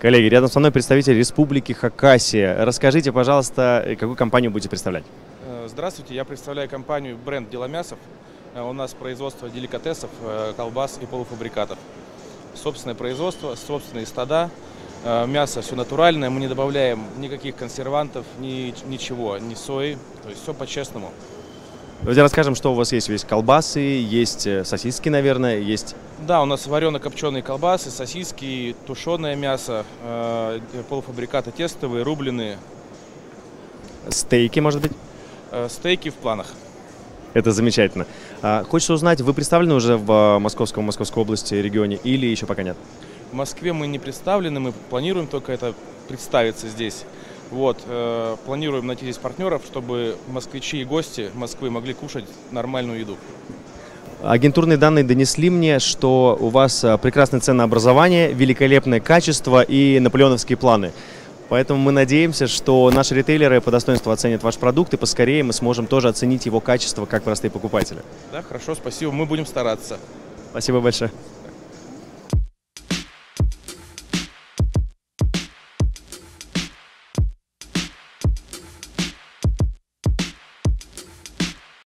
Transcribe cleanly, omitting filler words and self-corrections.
Коллеги, рядом со мной представитель Республики Хакасия. Расскажите, пожалуйста, какую компанию будете представлять? Здравствуйте, я представляю компанию бренд Деломясов. У нас производство деликатесов, колбас и полуфабрикатов. Собственное производство, собственные стада. Мясо все натуральное, мы не добавляем никаких консервантов, ничего, ни сои. То есть все по-честному. Давайте расскажем, что у вас есть. Есть колбасы, есть сосиски, наверное, есть... Да, у нас варено-копченые колбасы, сосиски, тушеное мясо, полуфабрикаты тестовые, рубленые. Стейки, может быть? Стейки в планах. Это замечательно. Хочется узнать, вы представлены уже в Московской области, регионе, или еще пока нет? В Москве мы не представлены, мы планируем только это представиться здесь. Вот, планируем найти здесь партнеров, чтобы москвичи и гости Москвы могли кушать нормальную еду. Агентурные данные донесли мне, что у вас прекрасное ценообразование, великолепное качество и наполеоновские планы. Поэтому мы надеемся, что наши ритейлеры по достоинству оценят ваш продукт, и поскорее мы сможем тоже оценить его качество как простые покупатели. Да, хорошо, спасибо, мы будем стараться. Спасибо большое.